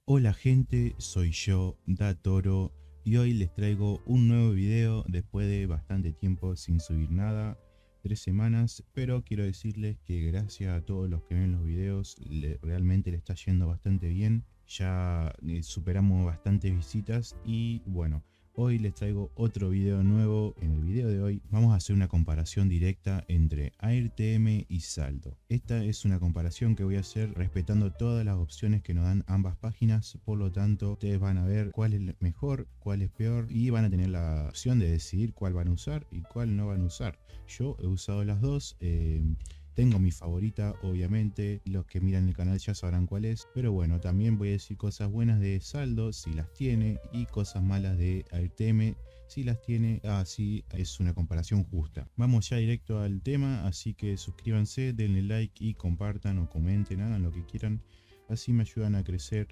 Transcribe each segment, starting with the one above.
Hola gente, soy yo, Datoro, y hoy les traigo un nuevo video después de bastante tiempo sin subir nada, 3 semanas, pero quiero decirles que gracias a todos los que ven los videos, realmente le está yendo bastante bien, ya superamos bastantes visitas y bueno, hoy les traigo otro video nuevo. En el video de hoy vamos a hacer una comparación directa entre AirTM y Saldo. Esta es una comparación que voy a hacer respetando todas las opciones que nos dan ambas páginas, por lo tanto ustedes van a ver cuál es mejor, cuál es peor y van a tener la opción de decidir cuál van a usar y cuál no van a usar. Yo he usado las dos. Tengo mi favorita, obviamente, los que miran el canal ya sabrán cuál es, pero bueno, también voy a decir cosas buenas de Saldo, si las tiene, y cosas malas de AirTM, si las tiene. Así es una comparación justa. Vamos ya directo al tema, así que suscríbanse, denle like y compartan o comenten, hagan lo que quieran, así me ayudan a crecer.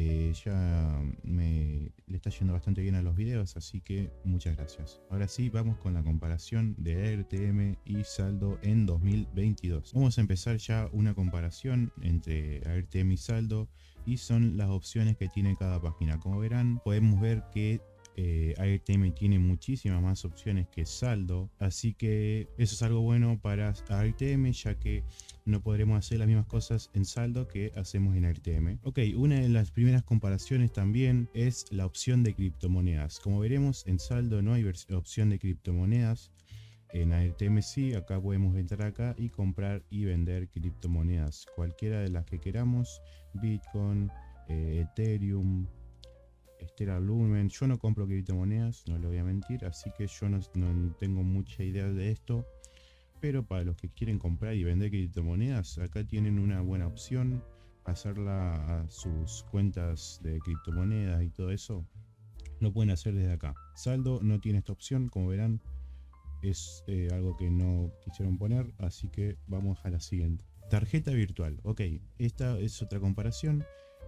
Le está yendo bastante bien a los videos, así que muchas gracias. Ahora sí, vamos con la comparación de AirTM y Saldo en 2022. Vamos a empezar ya una comparación entre AirTM y Saldo, y son las opciones que tiene cada página. Como verán, podemos ver que AirTM tiene muchísimas más opciones que Saldo, así que eso es algo bueno para AirTM, ya que no podremos hacer las mismas cosas en Saldo que hacemos en AirTM. Ok, una de las primeras comparaciones también es la opción de criptomonedas. Como veremos, en Saldo no hay opción de criptomonedas. En AirTM sí. Acá podemos entrar acá y comprar y vender criptomonedas, cualquiera de las que queramos: Bitcoin, Ethereum, Stellar Lumen. Yo no compro criptomonedas, no le voy a mentir, así que yo no tengo mucha idea de esto. Pero para los que quieren comprar y vender criptomonedas, acá tienen una buena opción. Pasarla a sus cuentas de criptomonedas y todo eso, lo pueden hacer desde acá. Saldo no tiene esta opción, como verán, es algo que no quisieron poner, así que vamos a la siguiente. Tarjeta virtual. Ok, esta es otra comparación.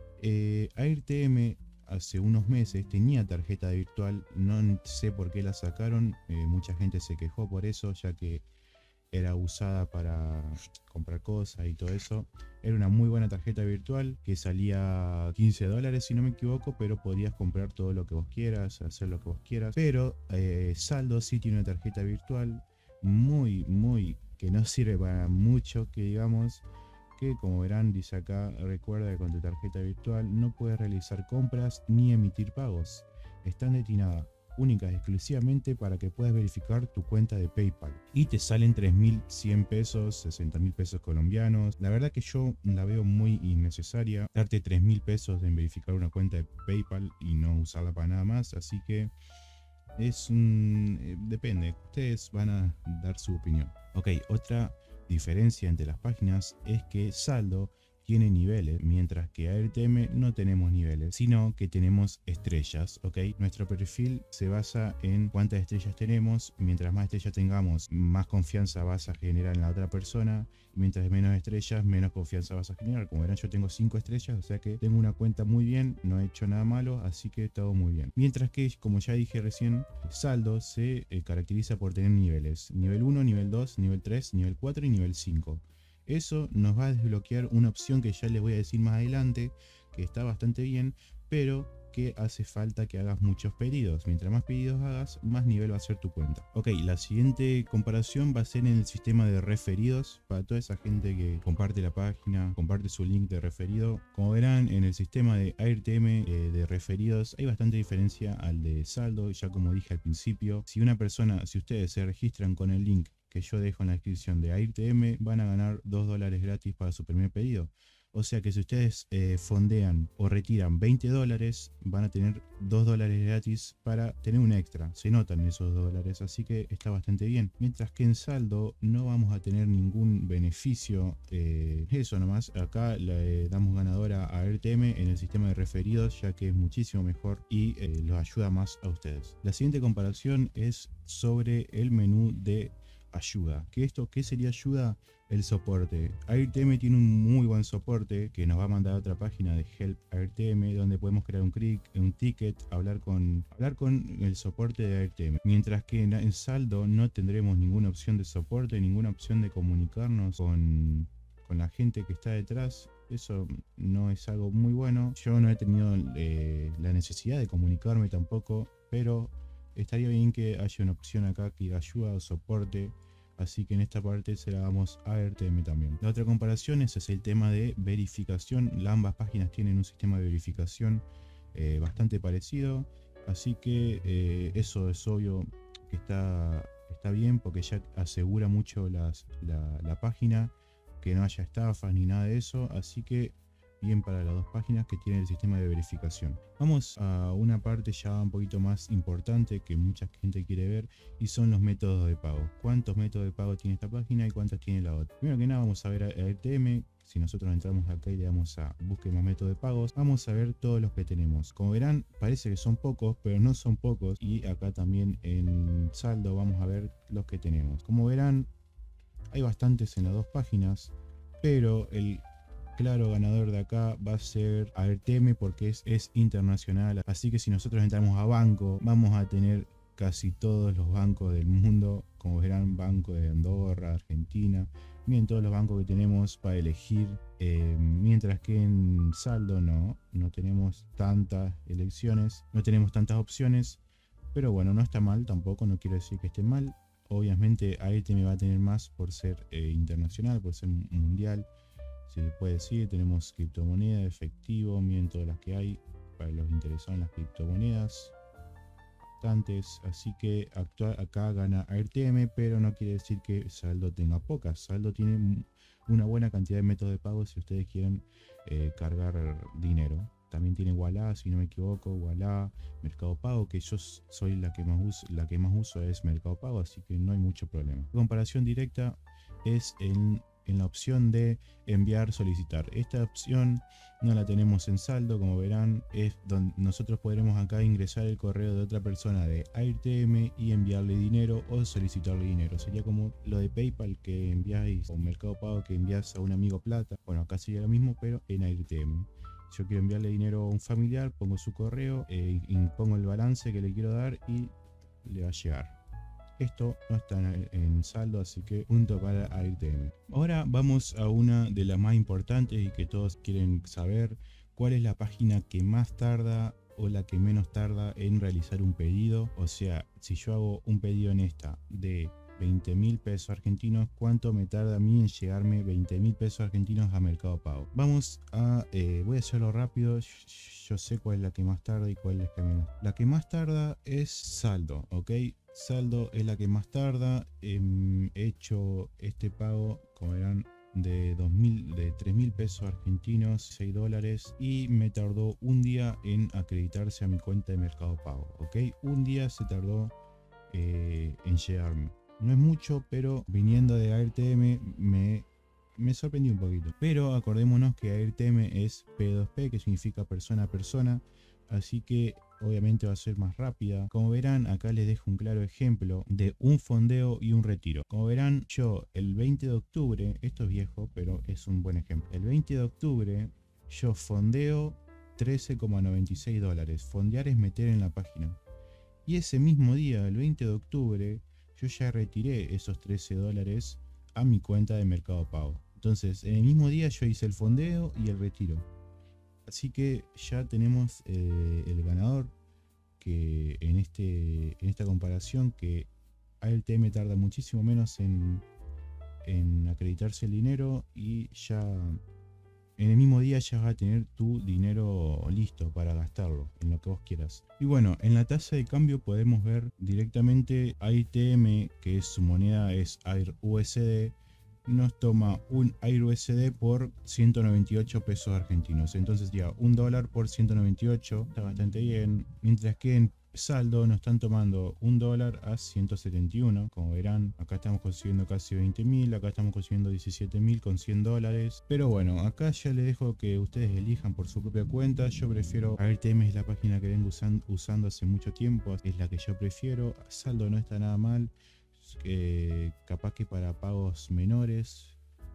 AirTM hace unos meses tenía tarjeta virtual, no sé por qué la sacaron. Mucha gente se quejó por eso, ya que era usada para comprar cosas y todo eso. Era una muy buena tarjeta virtual que salía $15 si no me equivoco, pero podías comprar todo lo que vos quieras, hacer lo que vos quieras. Pero Saldo sí tiene una tarjeta virtual muy que no sirve para mucho, que digamos, que como verán dice acá: recuerda que con tu tarjeta virtual no puedes realizar compras ni emitir pagos. Están destinadas únicas exclusivamente para que puedas verificar tu cuenta de PayPal, y te salen 3.100 pesos, 60.000 pesos colombianos. La verdad que yo la veo muy innecesaria darte 3.000 pesos en verificar una cuenta de PayPal y no usarla para nada más, así que depende, ustedes van a dar su opinión. Ok, otra diferencia entre las páginas es que Saldo tiene niveles, mientras que AirTM no tenemos niveles, sino que tenemos estrellas. Ok, nuestro perfil se basa en cuántas estrellas tenemos. Mientras más estrellas tengamos, más confianza vas a generar en la otra persona, y mientras menos estrellas, menos confianza vas a generar. Como verán, yo tengo 5 estrellas, o sea que tengo una cuenta muy bien, no he hecho nada malo, así que todo muy bien. Mientras que, como ya dije recién, Saldo se caracteriza por tener niveles: nivel 1, nivel 2, nivel 3, nivel 4 y nivel 5. Eso nos va a desbloquear una opción que ya les voy a decir más adelante, que está bastante bien, pero que hace falta que hagas muchos pedidos. Mientras más pedidos hagas, más nivel va a ser tu cuenta. Ok, la siguiente comparación va a ser en el sistema de referidos. Para toda esa gente que comparte la página, comparte su link de referido. Como verán, en el sistema de AirTM de referidos hay bastante diferencia al de Saldo. Ya como dije al principio, si ustedes se registran con el link que yo dejo en la descripción de AirTM, van a ganar $2 gratis para su primer pedido. O sea que si ustedes fondean o retiran $20, van a tener $2 gratis para tener un extra. Se notan esos $2, así que está bastante bien. Mientras que en Saldo no vamos a tener ningún beneficio. Eso nomás. Acá le damos ganadora a AirTM en el sistema de referidos, ya que es muchísimo mejor y los ayuda más a ustedes. La siguiente comparación es sobre el menú de ayuda. ¿Qué sería ayuda? El soporte. AirTM tiene un muy buen soporte que nos va a mandar a otra página de Help AirTM, donde podemos crear un ticket, hablar con el soporte de AirTM. Mientras que en Saldo no tendremos ninguna opción de soporte, ninguna opción de comunicarnos con la gente que está detrás. Eso no es algo muy bueno. Yo no he tenido la necesidad de comunicarme tampoco, pero estaría bien que haya una opción acá que diga ayuda o soporte. Así que en esta parte se la damos a RTM también. La otra comparación es el tema de verificación. Ambas páginas tienen un sistema de verificación bastante parecido. Así que eso es obvio que está bien, porque ya asegura mucho la página, que no haya estafas ni nada de eso. Así que bien para las dos páginas que tienen el sistema de verificación. Vamos a una parte ya un poquito más importante que mucha gente quiere ver, y son los métodos de pago. ¿Cuántos métodos de pago tiene esta página y cuántos tiene la otra? Primero que nada vamos a ver a RTM. Si nosotros entramos acá y le damos a busque más métodos de pagos, vamos a ver todos los que tenemos. Como verán, parece que son pocos, pero no son pocos. Y acá también en saldo vamos a ver los que tenemos. Como verán, hay bastantes en las dos páginas, pero el claro ganador de acá va a ser RTM porque es internacional. Así que si nosotros entramos a banco, vamos a tener casi todos los bancos del mundo. Como verán, Banco de Andorra, Argentina, bien, todos los bancos que tenemos para elegir. Mientras que en saldo no tenemos tantas elecciones, no tenemos tantas opciones. Pero bueno, no está mal tampoco, no quiero decir que esté mal. Obviamente RTM va a tener más por ser internacional, por ser mundial. Si se puede decir, tenemos criptomonedas, efectivo, miren todas las que hay para los interesados en las criptomonedas, bastantes. Así que acá gana RTM, pero no quiere decir que saldo tenga pocas. Saldo tiene una buena cantidad de métodos de pago si ustedes quieren cargar dinero. También tiene Ualá, si no me equivoco, Ualá, Mercado Pago, que yo soy la que más uso es Mercado Pago, así que no hay mucho problema. La comparación directa es en la opción de enviar solicitar. Esta opción no la tenemos en saldo, como verán, es donde nosotros podremos acá ingresar el correo de otra persona de RTM y enviarle dinero o solicitarle dinero. Sería como lo de PayPal que enviáis, o Mercado Pago que envías a un amigo plata. Bueno, acá sería lo mismo, pero en RTM. Yo quiero enviarle dinero a un familiar, pongo su correo, pongo el balance que le quiero dar y le va a llegar. Esto no está en saldo, así que punto para RTM. Ahora vamos a una de las más importantes y que todos quieren saber: cuál es la página que más tarda o la que menos tarda en realizar un pedido. O sea, si yo hago un pedido en esta de 20.000 pesos argentinos, ¿cuánto me tarda a mí en llegarme 20.000 pesos argentinos a Mercado Pago? Vamos a, voy a hacerlo rápido. Yo sé cuál es la que más tarda y cuál es la que menos. La que más tarda es saldo, ¿ok? Saldo es la que más tarda. He hecho este pago, como verán, de 3.000 pesos argentinos, 6 dólares, y me tardó un día en acreditarse a mi cuenta de Mercado Pago, ¿ok? Un día se tardó en llegarme. No es mucho, pero viniendo de RTM me sorprendió un poquito. Pero acordémonos que RTM es P2P, que significa persona a persona, así que obviamente va a ser más rápida. Como verán, acá les dejo un claro ejemplo de un fondeo y un retiro. Como verán, yo el 20 de octubre, esto es viejo, pero es un buen ejemplo. El 20 de octubre yo fondeo 13,96 dólares. Fondear es meter en la página. Y ese mismo día, el 20 de octubre, yo ya retiré esos 13 dólares a mi cuenta de Mercado Pago. Entonces, en el mismo día yo hice el fondeo y el retiro. Así que ya tenemos el ganador, que en esta comparación, que RTM tarda muchísimo menos en acreditarse el dinero, y ya en el mismo día ya vas a tener tu dinero listo para gastarlo en lo que vos quieras. Y bueno, en la tasa de cambio podemos ver directamente RTM, que es su moneda es AirUSD, nos toma un AirUSD por 198 pesos argentinos. Entonces ya $1 por 198 está bastante bien. Mientras que en saldo nos están tomando $1 a 171. Como verán, acá estamos consiguiendo casi 20.000, acá estamos consiguiendo 17.000 con 100 dólares. Pero bueno, acá ya les dejo que ustedes elijan por su propia cuenta. Yo prefiero RTM, es la página que vengo usando hace mucho tiempo, es la que yo prefiero. Saldo no está nada mal. Capaz que para pagos menores,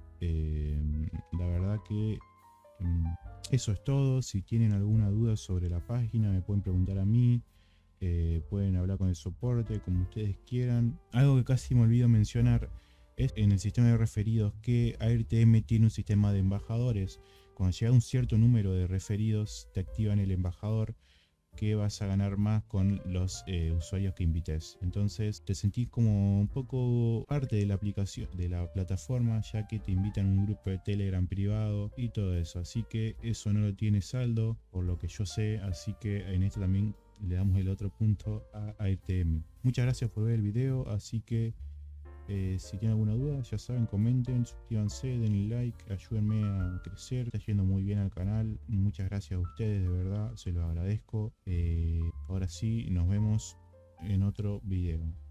la verdad que eso es todo. Si tienen alguna duda sobre la página me pueden preguntar a mí, pueden hablar con el soporte como ustedes quieran. Algo que casi me olvido mencionar es en el sistema de referidos que RTM tiene un sistema de embajadores. cuando llega un cierto número de referidos te activan el embajador, que vas a ganar más con los usuarios que invites. Entonces te sentís como un poco parte de la aplicación, de la plataforma, ya que te invitan a un grupo de Telegram privado y todo eso. Así que eso no lo tiene saldo, por lo que yo sé. Así que en esto también le damos el otro punto a AirTM. Muchas gracias por ver el video. Así que si tienen alguna duda, ya saben, comenten, suscríbanse, denle like, ayúdenme a crecer. Está yendo muy bien al canal. Muchas gracias a ustedes, de verdad, se los agradezco. Ahora sí, nos vemos en otro video.